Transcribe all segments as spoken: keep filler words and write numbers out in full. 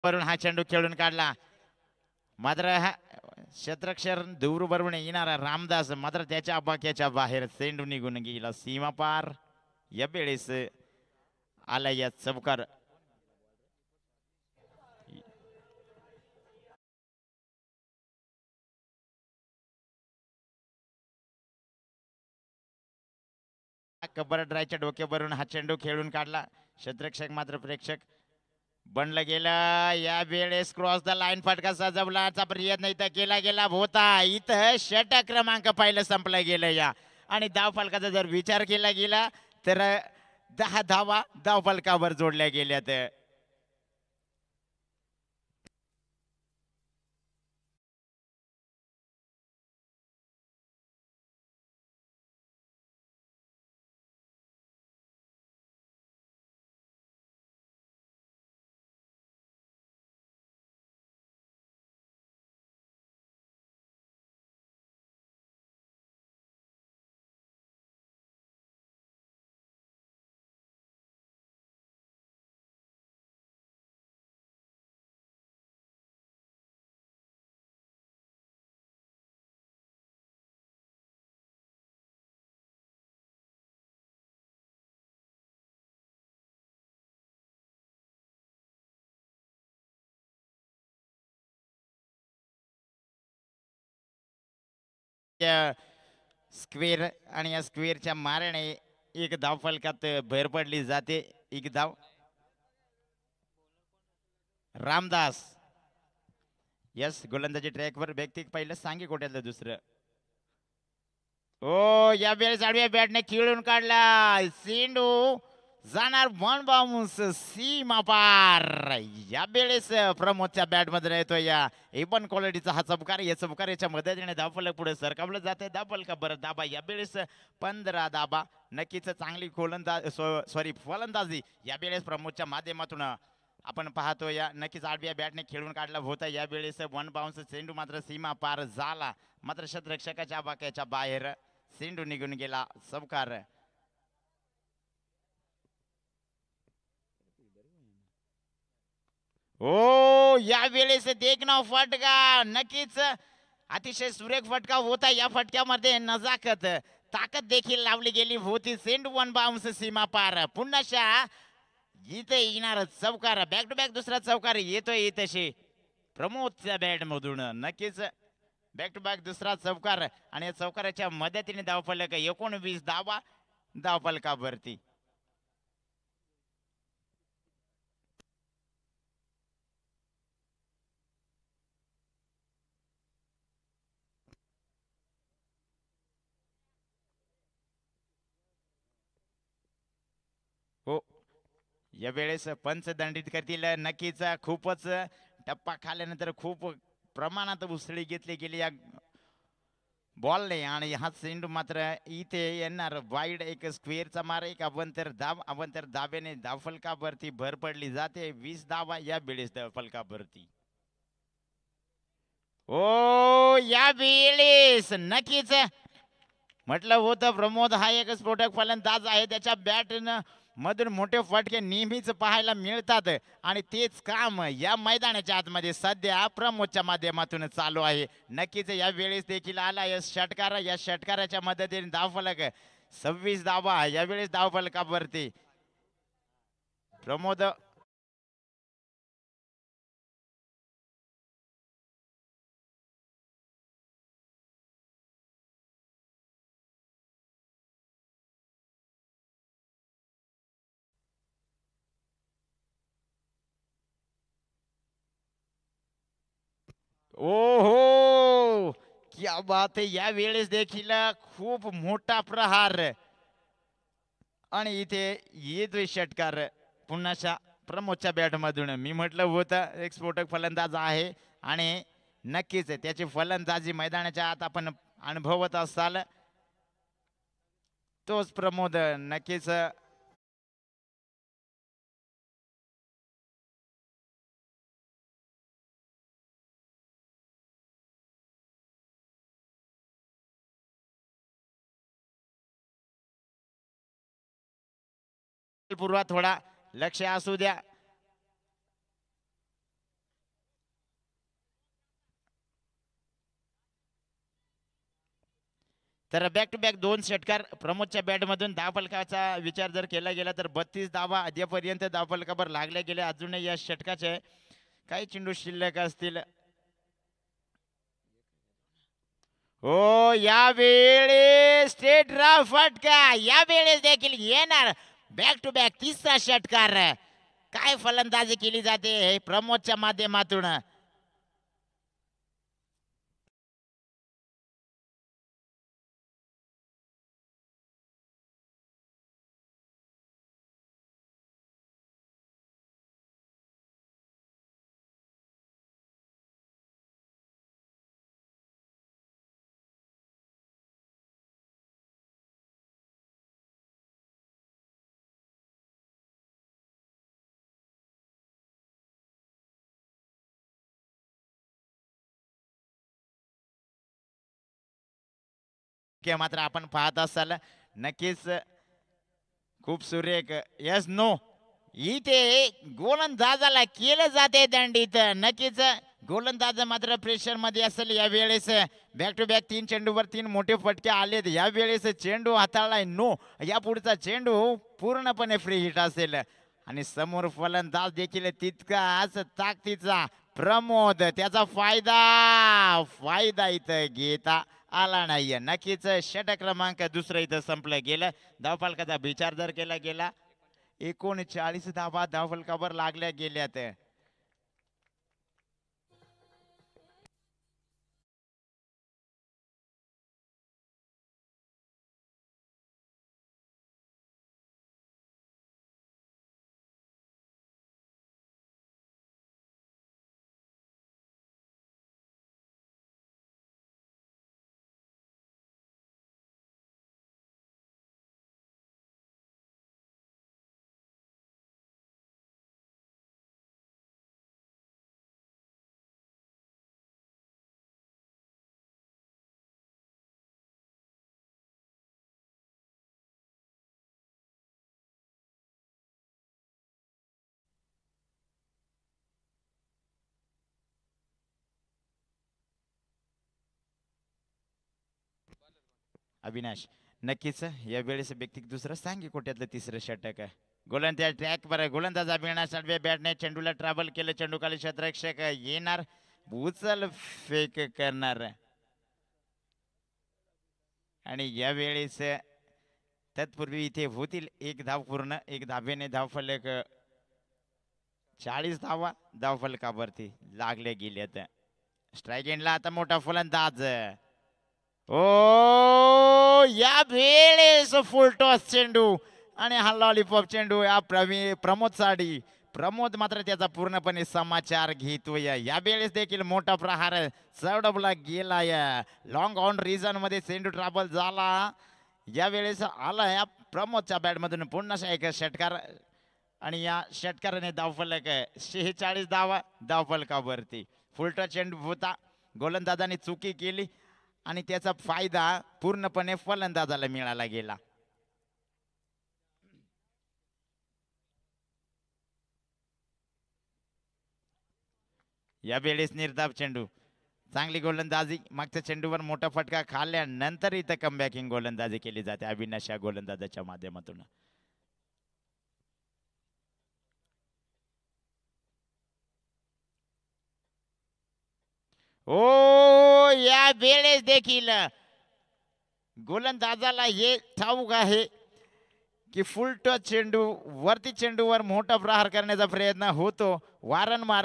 वरून हा चेंडू खेळून काढला. मात्र हा क्षेत्रक्षर दूर बरोबर येणारा रामदास मात्र त्याच्या आबाक्याच्या बाहेर चेंडू निघून गेला सीमा पार. या वेळेस आला या चौकार. कबरड्रायच्या डोक्यावरून हा चेंडू खेळून काढला. क्षेत्रक्षक मात्र प्रेक्षक बनलं गेलं. या वेळेस क्रॉस द लाईन फटका सजवण्याचा प्रयत्न इथं केला गेला होता. इथं षटक क्रमांक पहिलं संपलं गेलं या आणि धाव फलकाचा जर विचार केला गेला तर दहा धावा धाव फलकावर जोडल्या गेल्यात. स्क्वेअर आणि या स्क्वेअरच्या मारणे एक धाव फलकात भर पडली जाते. एक धाव रामदास. यस गोलंदाजी ट्रॅकवर व्यक्ती पहिलं सांगे कोट्यातलं दुसरं. ओ या वेळेस आडव्या बॅटने खेळून काढला. चेंडू जाणार वन बाउन्स सीमा पार. या वेळेस प्रमोदच्या बॅट मध्ये येतो या एवन क्वालिटीचा हा चमकार. या चमकाराच्या मदतीने धावफलक पुढे सरकावलं जाते. धावफलका बरं दाबा या वेळेस पंधरा दाबा. नक्कीच चांगली गोलंदाज सॉरी फलंदाजी या वेळेस प्रमोदच्या माध्यमातून आपण पाहतो. या नक्कीच आडव्या बॅटने खेळून काढला होता. या वेळेस वन बाउन्स चेंडू मात्र सीमा पार झाला. मात्र क्षेत्ररक्षकाच्या बाक्याच्या बाहेर चेंडू निघून गेला. चौकार. ओ या वेळेस देखना फटका. नक्कीच अतिशय सुरेख फटका होता. या फटक्यामध्ये नजाकत ताकद देखील लावली गेली होती. चेंडू वन बाउन्स सीमा पार. पुन्हा इथे येणार चौकार. बॅक टू बॅक दुसरा चौकार येतोय इथेशी प्रमोदच्या बॅट मधून. नक्कीच बॅक टू बॅक दुसरा चौकार आणि या चौकाराच्या मदतीने धावफलक एकोणवीस धावा धावफलकावरती. हो या वेळेस पंच दंडित करतील. नक्कीच खूपच टप्पा खाल्यानंतर खूप प्रमाणात उसळी घेतली गेली या बॉलने आणि हा चेंडू मात्र इथे येणार वाईड. एक स्क्वेअरचा मार एक अवंतर धाव. अवंतर धाब्याने धावफलकावरती भर पडली जाते. वीस धावा या वेळेस धावफलकावरती. ओ या वेळेस नक्कीच म्हटलं होतं प्रमोद हा एक स्फोटक फलंदाज आहे. त्याच्या बॅटनं मधून मोठे फटके नेहमीच पाहायला मिळतात आणि तेच काम या मैदानाच्या आतमध्ये सध्या प्रमोदच्या माध्यमातून चालू आहे. नक्कीच या वेळेस देखील आला या षटकार. या षटकाराच्या मदतीने धावफलक सव्वीस धावा या वेळेस धावफलकावरती प्रमोद. ओहो क्या बात आहे. या वेळेस देखील खूप मोठा प्रहार आणि इथे येतोय षटकार पुन्हा प्रमोदच्या बॅट मधून. मी म्हटलं होतं एक स्फोटक फलंदाज आहे आणि नक्कीच त्याची फलंदाजी मैदानाच्या आत आपण अनुभवत असाल. तोच प्रमोद. नक्कीच पूर्वा थोडा लक्ष असू द्या. तर बॅक टू बॅक दोन षटकार प्रमोदच्या बॅटमधून धावफलकाचा विचार जर केला गेला तर बत्तीस धावा अद्यापर्यंत धावफलकावर लागल्या गेल्या. अजूनही या षटकाचे काही चेंडू शिल्लक असतील. हो यावेळेस स्ट्रेट ड्राव फटका, यावेळेस देखील येणार बॅक टू बॅक तिसरा षटकार. काय फलंदाजी केली जाते प्रमोदच्या माध्यमातून. मात्र आपण पाहत असाल नक्कीच खूप सुरेख. यस नो इथे गोलंदाजाला केलं जाते दंडित. नक्कीच गोलंदाज मात्र प्रेशर मध्ये असेल यावेळेस. बॅक टू बॅक तीन चेंडूवर तीन मोठे फटके आलेत. यावेळेस चेंडू हाताळलाय नो. या पुढचा चेंडू पूर्णपणे फ्री हिट असेल आणि समोर फलंदाज देखील तितकाच ताकदीचा प्रमोद. त्याचा फायदा फायदा इथं घेता आला नाही. नक्कीच षटक क्रमांक दुसरं इथं संपलं गेलं. धावफलकाचा विचार जर केला गेला एकोणचाळीस धावा धावफलकावर लागल्या गेल्यात. अविनाश नक्कीच यावेळेस व्यक्तिक दुसरं सांगी कोट्यातलं तिसरं षटक. गोलंदाज ट्रॅक बर गोलंदाज अविनाश आडवे बॅटने चेंडूला ट्रॅव्हल केलं. चेंडू खाली क्षेत्ररक्षक येणार उचल फेक करणार आणि यावेळेस तत्पूर्वी इथे होतील एक धाव पूर्ण. एक धावेने धावफलक चाळीस धावा धावफलकावरती लागले गेलेत. स्ट्राईक एंडला आता मोठा फलंदाज. ओ या वेळेस फुल टॉस चेंडू आणि हा लॉलीपॉप चेंडू या प्रवी प्रमोद साडी. प्रमोद मात्र त्याचा पूर्णपणे समाचार घेतोय. या वेळेस देखील मोठा प्रहार चढवला गेलाय. लॉंग ऑन रिझन मध्ये चेंडू ट्रॅव्हल झाला. या वेळेस आला या प्रमोदच्या बॅटमधून पुन्हा एक षटकार आणि या षटकाराने धावफलक शेहेचाळीस धावा धावफलकावरती. फुलटा चेंडू होता. गोलंदाजाने चुकी केली आणि त्याचा फायदा पूर्णपणे फलंदाजाला मिळाला गेला. या वेळेस निर्धाव चेंडू चांगली गोलंदाजी. मागच्या चेंडूवर मोठा फटका खाल्ल्यानंतर इथं कमबॅकिंग गोलंदाजी केली जाते अविनाश या गोलंदाजाच्या माध्यमातून. ओ या वेळेस देखील गोलंदाजाला हे ठाऊक आहे की फुल टच चेंडू वरती चेंडूवर मोठा प्रहार करण्याचा प्रयत्न होतो वारंवार.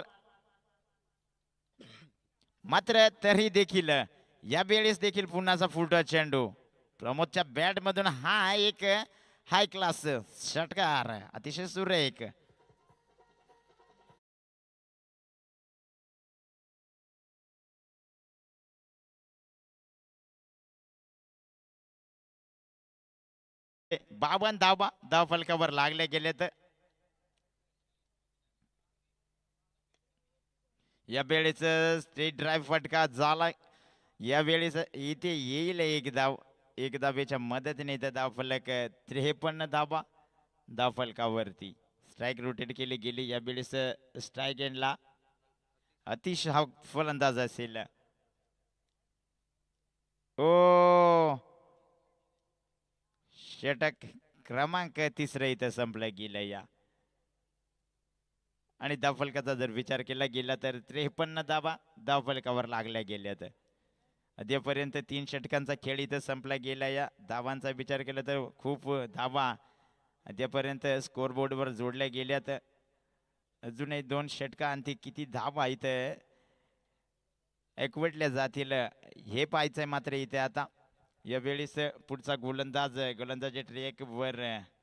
मात्र तरी देखील या वेळेस देखील पुन्हाचा फुल टच चेंडू. प्रमोदच्या बॅट मधून हा एक हाय क्लास षटकार अतिशय सुरेख. बावन धावा धावफलकावर लागले गेलेत. या वेळेस स्ट्रेट ड्राईव्ह फटका झाला. या वेळेस इथे येईल एक धाव. एक धावेच्या मदतीने इथं धावफलक त्रेपन्न धावा धावफलकावरती. स्ट्राईक रोटेट केली गेली. या वेळेस स्ट्राईक एंडला अतिशय फलंदाज असेल. ओ षटक क्रमांक तिसरं इथं संपलं गेलं या. आणि धावफलकाचा जर विचार केला गेला तर त्रेपन्न धावा धावफलकावर लागल्या गेल्यात. अद्यापर्यंत तीन षटकांचा खेळ इथं संपला गेला या. धावांचा विचार केला तर खूप धावा अद्यापर्यंत स्कोर बोर्डवर जोडल्या गेल्यात. अजूनही दोन षटका आणखी किती धावा इथं एकवटल्या जातील हे पाहायचंय. मात्र इथे आता यावेळेस पुढचा गोलंदाज गोलंदाजी ट्रॅक वर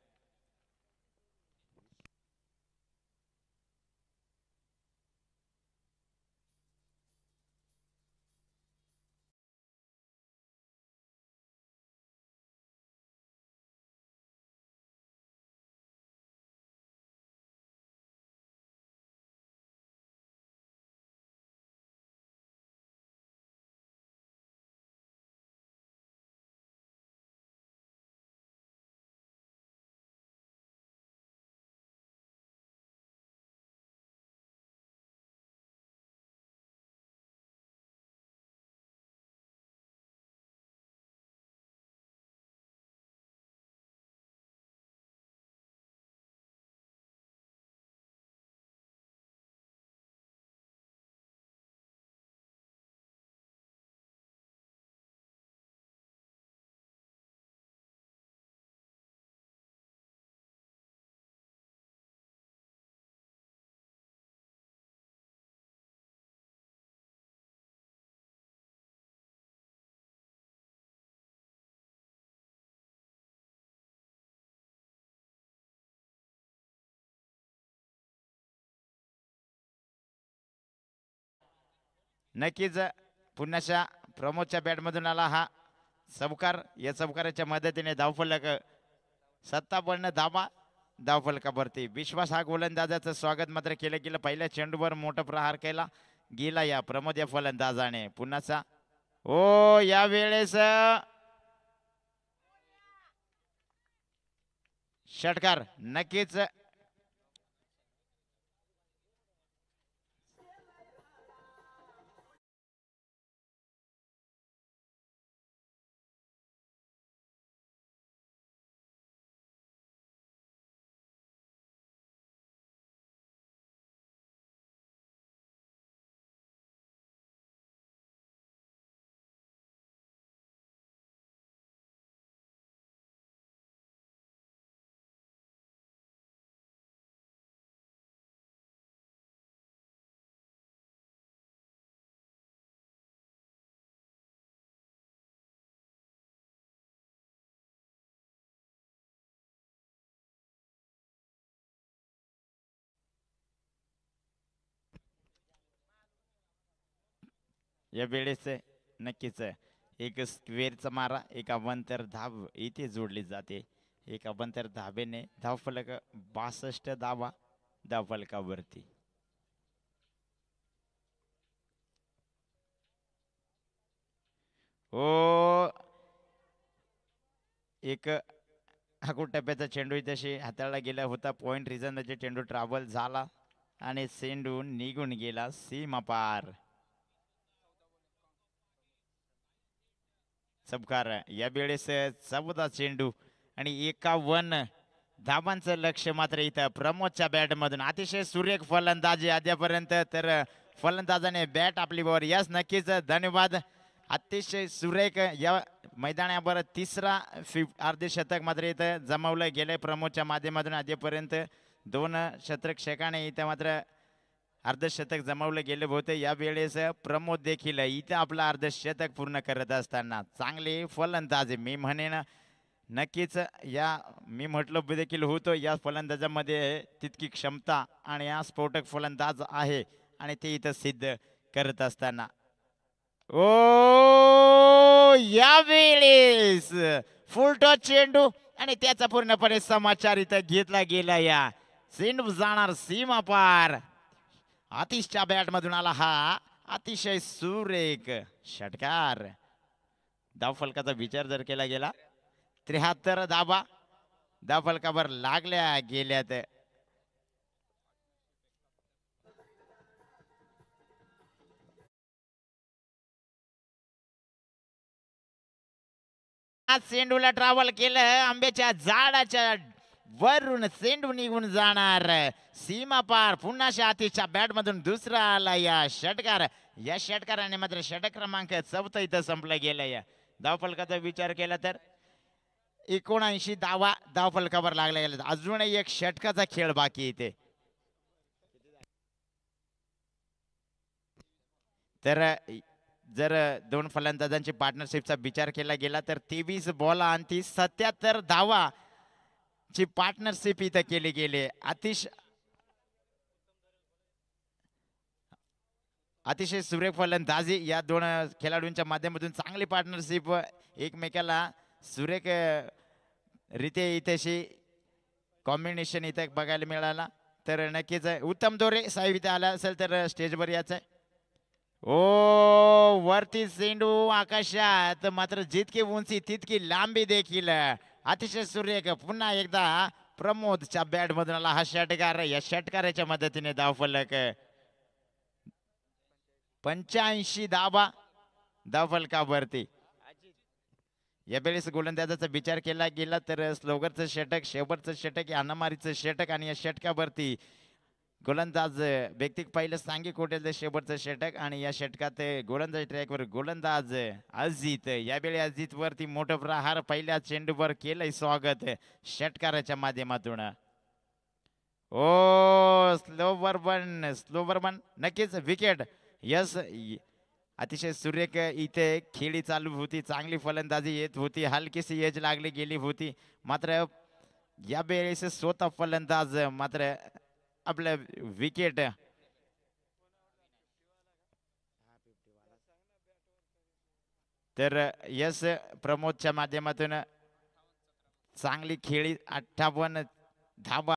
नक्कीच पुन्हा प्रमोदच्या बॅटमधून आला हा चौकार. या चौकाराच्या मदतीने धावफलक सत्तावन्न धावा धावफलकावरती. विश्वास हा गोलंदाजाचं स्वागत मात्र केलं गेलं. पहिल्या चेंडूवर मोठा प्रहार केला गेला या प्रमोद या फलंदाजाने. पुन्हाचा ओ या वेळेस षटकार. नक्कीच या वेळेस नक्कीच एक स्क्वेअरचा मारा एक अवंतर धाव इथे जोडली जाते. एक अवंतर धावेने धावफलक बासष्ट धावा धावफलकावरती. ओ एक हाकूट टप्प्याचा चेंडू तशी हाताळला गेला होता. पॉइंट रिझनचे चेंडू ट्रॅव्हल झाला आणि चेंडू निघून गेला सीमा पार. चमकार या वेळेस चौदा चेंडू आणि एकावन्न धावांचं लक्ष मात्र इथं प्रमोदच्या बॅट मधून. अतिशय सुरेख फलंदाजी अद्यापर्यंत तर फलंदाजाने बॅट आपली बरोबर. यस नक्कीच धन्यवाद. अतिशय सुरेख या मैदानावर तिसरा अर्धशतक मात्र इथं जमवलं गेलंय प्रमोदच्या माध्यमातून. आतापर्यंत दोन शतकषकाने इथं मात्र अर्धशतक जमवलं गेले होते. या वेळेस प्रमोद देखील इथं आपलं अर्धशतक पूर्ण करत असताना चांगले फलंदाज मी म्हणेन. नक्कीच या मी म्हटलं देखील होतो या फलंदाजामध्ये तितकी क्षमता आणि या स्फोटक फलंदाज आहे आणि ते इथं सिद्ध करत असताना ओ या वेळेस फुलटॉस चेंडू आणि त्याचा पूर्णपणे समाचार इथं घेतला गेला. या चेंडू जाणार सीमा पार. आतिशच्या बॅट मधून आला हा अतिशय सुरेख षटकार. धावफलकाचा विचार जर केला गेला त्र्याहत्तर धावा धावफलकावर लागल्या गेल्यात. चेंडूला ट्रॅव्हल केलं आंब्याच्या झाडाच्या वरून चेंडू निघून जाणार सीमा पार. पुन्हा आतिशच्या बॅट मधून दुसरा आला या षटकार. या षटकाराने मात्र षटक क्रमांक चौथा इथं संपलं गेलं. या धावफलकाचा विचार केला तर एकोणऐंशी धावा धावफलकावर लागला गेला. अजूनही एक षटकाचा खेळ बाकी इथे. तर जर दोन फलंदाजांची पार्टनरशिपचा विचार केला गेला तर तेवीस बॉल आणि सत्याहत्तर धावा ची पार्टनरशिप इथं केली गेली. अतिशय अतिशय सुरेख फलंदाजी या दोन खेळाडूंच्या माध्यमातून चांगली पार्टनरशिप एकमेकाला सुरेख रीते इथेशी कॉम्बिनेशन इथं बघायला मिळाला. तर नक्कीच उत्तम दोरे साहेब इथे आला असेल तर स्टेजवर यायचं. ओ वरती चेंडू आकाशात मात्र जितकी उंची तितकी लांबी देखील अतिशय सुरेख. पुन्हा एकदा प्रमोदच्या बॅट मधून आला हा षटकार. या षटकाराच्या मदतीने धावफलक पंच्याऐंशी धावा धावफलकावरती. या वेळेस गोलंदाजाचा विचार केला गेला तर स्लोगरचं षटक शेवटचं षटक अनामारीचं षटक आणि या षटकावरती गोलंदाज व्यक्तिक पहिलं सांगी कोटेल शेवटचं षटक आणि या षटकात गोलंदाज ट्रॅकवर गोलंदाज अजित. यावेळी अजित वरती मोठं प्रहार पहिल्या चेंडूवर केलंय स्वागत षटकाराच्या माध्यमातून. ओ स्लोवर वन स्लोवर वन नक्कीच विकेट. यस अतिशय सुरेख इथे खेळी चालू होती. चांगली फलंदाजी येत होती. हलकीशी एज लागली गेली होती. मात्र या वेळेस स्वतः फलंदाज मात्र आपलं विकेट तर यस प्रमोदच्या माध्यमातून चांगली खेळी अठ्ठावन्न धावा